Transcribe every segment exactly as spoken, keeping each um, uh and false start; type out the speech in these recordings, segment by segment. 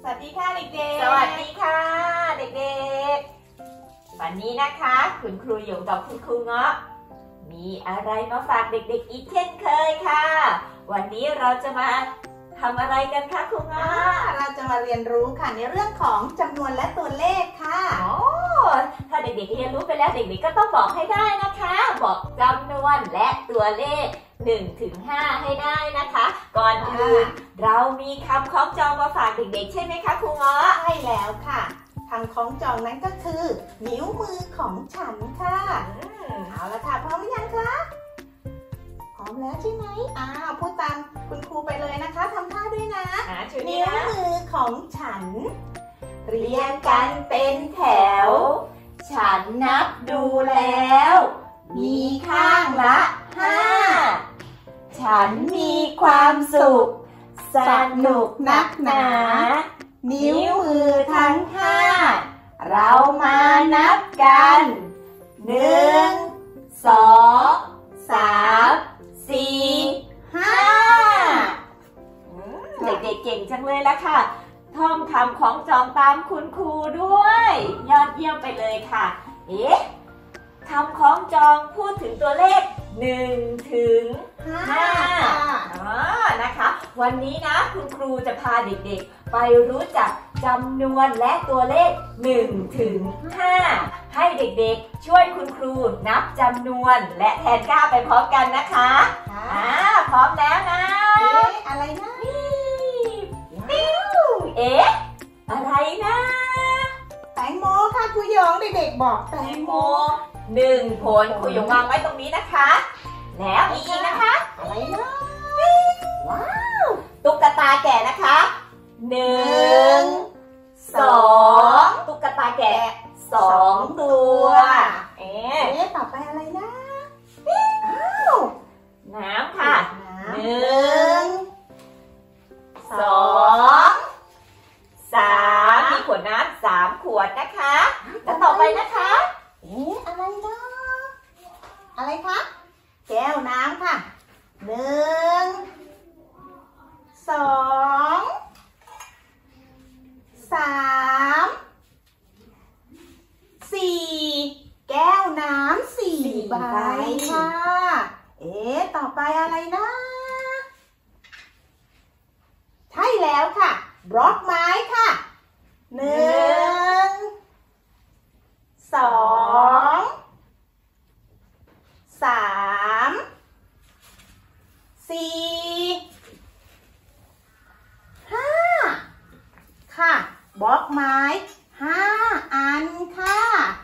สวัสดีค่ะเด็กๆสวัสดีค่ะเด็กๆวันนี้นะคะคุณครูหยงกับคุณครูเงาะมีอะไรมาฝากเด็กๆอีกเช่นเคยค่ะวันนี้เราจะมาทำอะไรกันคะครูเงาะเราจะมาเรียนรู้ค่ะในเรื่องของจำนวนและตัวเลขค่ะอ๋อถ้าเด็กๆเรียนรู้ไปแล้วเด็กๆก็ต้องบอกให้ได้นะคะบอกจำนวนและตัวเลขหนึ่งถึงห้าให้ได้นะคะก่อนอื่นเรามีคำคล้องจองมาฝากเด็กๆใช่ไหมคะครูเงาะใช่แล้วค่ะคำคล้องจองนั้นก็คือนิ้วมือของฉันค่ะเอาละค่ะพร้อมหรือยังคะพร้อมแล้วใช่ไหมอ้าวพูดตามคุณครูไปเลยนะคะทำท่าด้วยนะนิ้วมือของฉันเรียงกันเป็นแถวฉันนับดูแล้วมีข้างละห้าฉันมีความสุขสนุกนักหนานิ้วมือทั้งห้าเรามานับกันหนึ่งสองสามสี่ห้าเด็กๆเก่งจังเลยละค่ะท่องคำของจองตามคุณครูด้วยยอดเยี่ยมไปเลยค่ะเอ๊ะคำของจองพูดถึงตัวเลขหนึ่งถึงห้าอ๋อนะคะวันนี้นะคุณครูจะพาเด็กๆไปรู้จักจำนวนและตัวเลขหนึ่งถึงห้าให้เด็กๆช่วยคุณครูนับจำนวนและแทนค่าไปพร้อมกันนะคะอ่าพร้อมแล้วนะเอ๊ะอะไรนะติ้วเอ๊ะอะไรนะแตงโมค่ะครูหยงเด็กๆบอกแตงโมหนึ่งผลครูหยงวางไว้ตรงนี้นะคะแล้วมีอีกนะคะอะไรนะว้าวตุ๊กตาแกะนะคะหนึ่งสองตุ๊กตาแกะสองตัวเอ๊ะต่อไปอะไรนะอ้าวน้ำค่ะหนึ่งสองสามมีขวดน้ำสามขวดนะคะแล้วต่อไปนะคะเอ๊ะอะไรนะอะไรคะแก้วน้ำค่ะหนึ่งสองสามสี่แก้วน้ำสี่ใบค่ะเอ๊ะต่อไปอะไรนะใช่แล้วค่ะบล็อกไม้ค่ะหนึ่งสองสามสี่ห้าค่ะบล็อกไม้ห้าอันค่ะ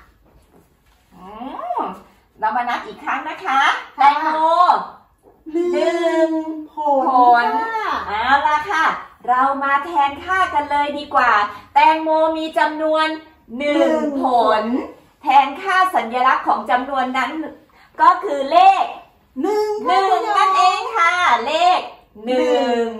เรามานับอีกครั้งนะคะแตงโมหนึ่งผลเอาละค่ะเรามาแทนค่ากันเลยดีกว่าแตงโมมีจำนวนหนึ่งผลแทนค่าสัญลักษณ์ของจำนวนนั้นก็คือเลขหนึ่งหนึ่งนั่นเองค่ะเลขหนึ่ง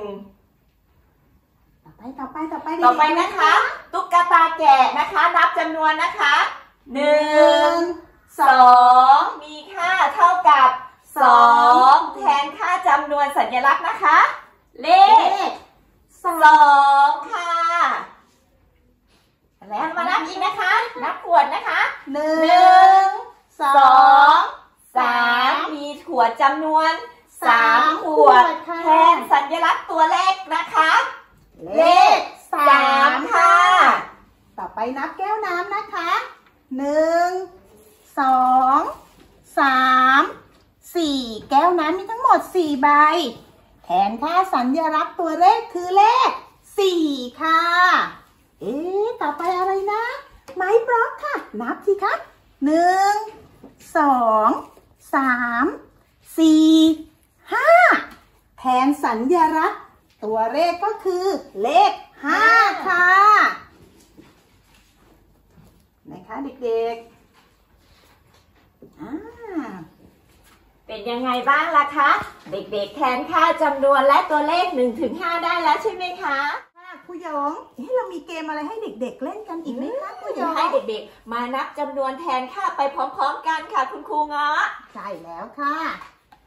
ต่อไปต่อไปต่อไปต่อไปนะคะตุ๊กตาแกะนะคะนับจำนวนนะคะหนึ่งสองมีค่าเท่ากับสองแทนค่าจำนวนสัญลักษณ์นะคะเลขสองค่ะแล้วมานับอีกนะคะนับขวดนะคะหนึ่งสองสามมีขวดจำนวนสามขวดแทนสัญลักษณ์ตัวเลขนะคะเลขสามค่ะต่อไปนับแก้วน้ำนะคะหนึ่งสองสามสี่แก้วน้ำมีทั้งหมดสี่ใบแทนค่าสัญลักษณ์ตัวเลขคือเลขสี่ค่ะเอ๊ะต่อไปอะไรนะไม้บล็อกค่ะนับสิคะหนึ่งสองสามสี่ห้าแทนสัญลักษณ์ตัวเลขก็คือเลขห้าค่ะนะคะเด็กๆอ่าเป็นยังไงบ้างล่ะคะเด็กๆแทนค่าจำนวนและตัวเลขหนึ่งถึงห้าได้แล้วใช่ไหมคะครูหยงเอ๊ะเรามีเกมอะไรให้เด็กๆเล่นกันอีกไหมคะครูหยงให้เด็กๆมานับจำนวนแทนค่าไปพร้อมๆกันค่ะคุณครูเงาะใช่แล้วค่ะ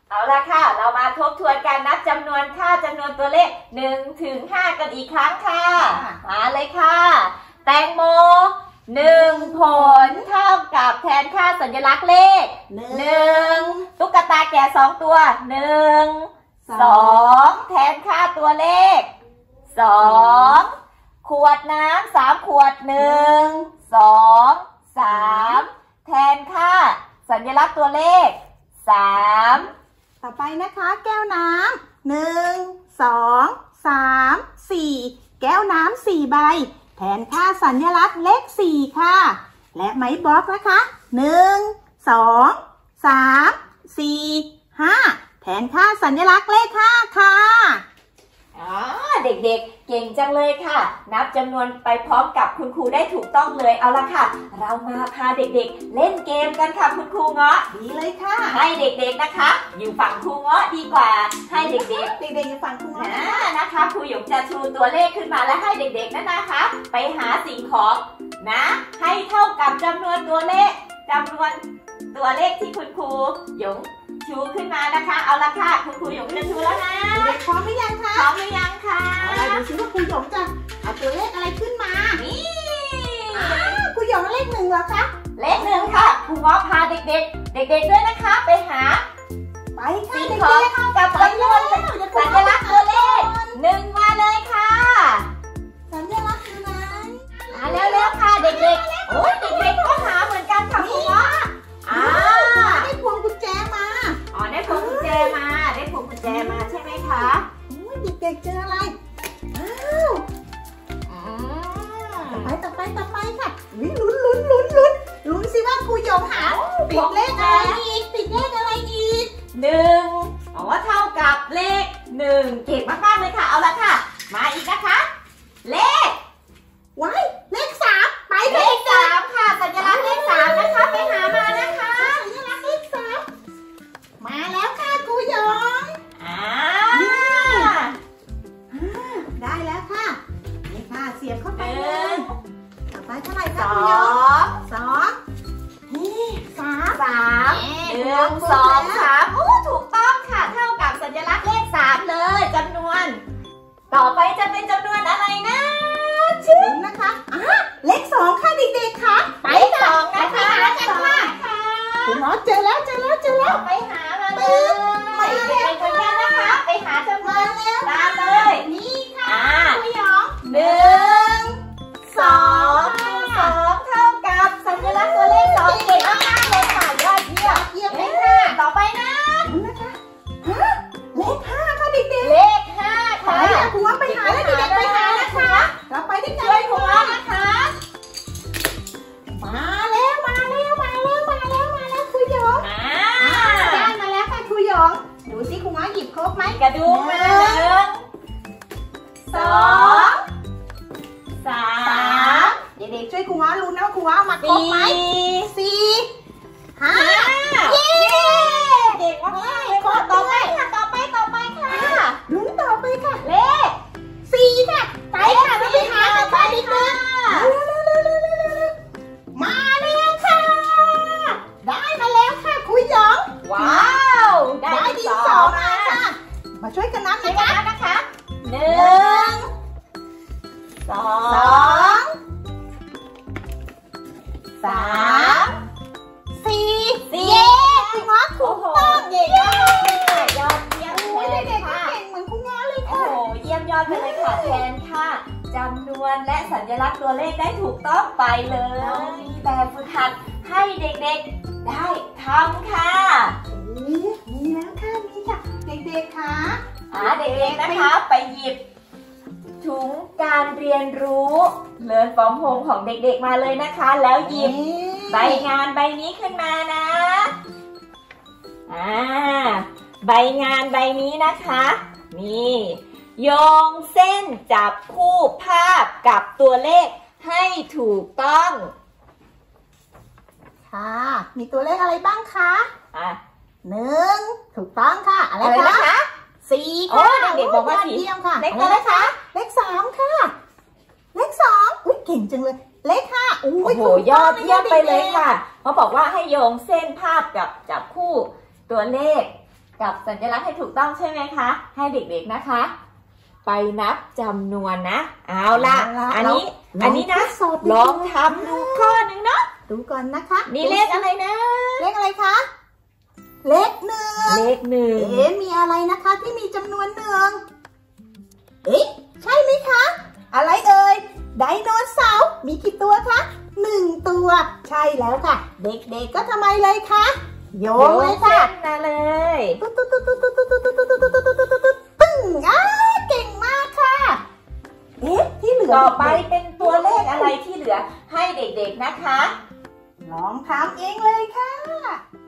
เอาละค่ะเรามาทบทวนการนับจำนวนค่าจำนวนตัวเลขหนึ่งถึงห้ากันอีกครั้งค่ะมาเลยค่ะแตงโมหนึ่งผลเท่ากับแทนค่าสัญลักษณ์เลขหนึ่งตุ๊กตาแกะสองตัวหนึ่งสองแทนค่าตัวเลขสองขวดน้ำสามขวดหนึ่งสองสามแทนค่าสัญลักษณ์ตัวเลขสามต่อไปนะคะแก้วน้ำหนึ่งสองสามสี่แก้วน้ำสี่ใบแทนค่าสัญลักษณ์เลขสี่ค่ะและไม้บล็อกนะคะหนึ่งสองสามสี่ห้าแทนค่าสัญลักษณ์เลขห้าค่ะอ๋อเด็กๆเก่งจังเลยค่ะนับจำนวนไปพร้อมกับคุณครูได้ถูกต้องเลยเอาละค่ะเรามาพาเด็กๆเล่นเกมกันค่ะคุณครูเงาะดีเลยค่ะให้เด็กๆนะคะอยู่ฝั่งครูเงาะดีกว่าให้เด็กๆเด็กๆอยู่ฝั่งครูเงาะนะคะครูหยกจะชูตัวเลขขึ้นมาและให้เด็กๆนั่นนะคะไปหาสิ่งของนะให้เท่ากับจำนวนตัวเลขจำนวนตัวเลขที่คุณครูหยงชูขึ้นมานะคะเอาละค่ะคุณครูหยงจะชูแล้วนะเด็กพร้อมหรือยังคะพร้อมหรือยังคะเอาล่ะดูซิว่าครูหยงจะเอาตัวเลขอะไรขึ้นมานี่ครูหยงเลขหนึ่งเหรอคะเลขหนึ่งค่ะครูเงาะพาเด็กๆเด็กๆด้วยนะคะไปหาไปค่ะสิ่งของกับจำนวนสัญลักษณ์ตัวเลขหนึ่งมาเลยค่ะสัญลักษณ์อยู่ไหนมาเร็วๆค่ะเด็กๆโอ้ยเด็กๆก็หาเหมือนกันค่ะครูเงาะอ่าได้พวงกุญแจมาอ๋อได้พวงกุญแจมาได้พวงกุญแจมาใช่ไหมคะโอ้ยเด็กๆเจออะไรอ้าวต่อไปต่อไปต่อไปค่ะลุ้นลุ้นลุ้นลุ้นลุ้นลุ้นสิว่าครูหยงหาติดเลขอะไรอีกติดเลขอะไรอีกหนึ่งอ๋อเท่ากับเลขหนึ่งเก่งมากๆเลยค่ะเอาละค่ะมาอีกนะคะเลขไว้เลขสามไปเลขสามค่ะสัญลักษณ์เลขสามนะคะไปหามานะคะสัญลักษณ์เลขสามมาแล้วค่ะครูหยงอ่าได้แล้วค่ะนี่ค่ะเสียบเข้าไปเลยต่อไปเท่าไหร่คะครูหยงสองนี่สามสามหนึ่งสองสามโอ้ถูกต้องค่ะเท่ากับสัญลักษณ์เลขสามเลยจำนวนต่อไปจะเป็นจำนวนอะไรนะชื่อนะคะอ่ะเลขสองค่ะเด็กๆค่ะไปสองนะคะเลขสองค่ะคุณหมอเจอแล้วเจอแล้วเจอแล้วไปหามาเลยไปเด็กๆเหมือนกันนะคะไปหาจำนวนแล้วตามเลยนี่ค่ะคุณหยองหนึ่งสองสองเท่ากับสัญลักษณ์ตัวเลขสองเก่งมากๆเลยค่ะยอดเยี่ยมเยี่ยมเลยค่ะต่อไปนะนะคะฮะเลขห้าค่ะเด็กๆเลขห้าค่ะคุณหมอไปหาแล้วเด็กๆไปหานะคะเราไปที่กันเลยคุณหมอนะคะมาแล้วมาแล้วมาแล้วมาแล้วมาแล้วครูหยงได้มาแล้วค่ะครูหยงดูสิครูหมอหยิบครบไหมกระดูกมาหนึ่งสองสามเด็กๆช่วยครูหมอลุ้นนะครูหมอมาครบไหมสี่ห้าเย้เด็กมากเลยค่ะต่อไปค่ะต่อไปต่อไปค่ะลุ้นต่อไปค่ะเลขสี่ค่ะไปค่ะเราไปหากันค่ะเด็กๆมาแล้วค่ะได้มาแล้วค่ะครูหยงว้าวได้ดินสอมาค่ะมาช่วยกันนับนะคะนะคะหนึ่งสองสามสี่สี่คุณหมอถูกต้องเยี่ยมยอดเยี่ยมเลยเด็กๆเก่งเหมือนคุณหมอเลยค่ะโอ้โหเยี่ยมยอดไปเลยค่ะแทนค่ะจำนวนและสัญลักษณ์ตัวเลขได้ถูกต้องไปเลยมีแบบฝึกหัดให้เด็กๆได้ทำค่ะมีแล้วค่ะมีค่ะเด็กๆค่ะอ่าเด็กๆนะคะไปหยิบถุงการเรียนรู้เลิร์นฟอร์มโฮมของเด็กๆมาเลยนะคะแล้วหยิบใบงานใบนี้ขึ้นมานะอ่าใบงานใบนี้นะคะนี่โยงเส้นจับคู่ภาพกับตัวเลขให้ถูกต้องค่ะมีตัวเลขอะไรบ้างคะอ่ะหนึ่งถูกต้องค่ะอะไรคะสี่ค่ะเด็กๆบอกว่าสี่เยี่ยมค่ะเลขอะไรคะเลขสามค่ะเลขสองอุ้ยเก่งจังเลยเลขห้าโอ้โหยอดเยี่ยมไปเลยค่ะเขาบอกว่าให้โยงเส้นภาพกับจับคู่ตัวเลขกับสัญลักษณ์ให้ถูกต้องใช่ไหมคะให้เด็กๆนะคะไปนับจำนวนนะเอาล่ะอันนี้อันนี้นะลองทำดูข้อหนึ่งเนาะดูก่อนนะคะมีเลขอะไรนะเลขอะไรคะเลขหนึ่งเลขหนึ่งเอ๊ะมีอะไรนะคะที่มีจำนวนหนึ่งเอ๊ะใช่ไหมคะอะไรเอ่ยไดโนเสาร์มีกี่ตัวคะหนึ่งตัวใช่แล้วค่ะเด็กๆก็ทำไมเลยคะโยงเลยค่ะมาเลยตุ๊ดตุ๊ดตุ๊ดตุ๊ดตุ๊ดตุ๊ดตุ๊ดตุ๊ดตุ๊ดตุ๊ดตุ๊ดตุ๊ดตุ๊ดตึ้งอ้าเก่งมากค่ะเอ๊ะที่เหลือต่อไปเป็นตัวเลขอะไรที่เหลือให้เด็กๆนะคะลองทำเองเลยค่ะ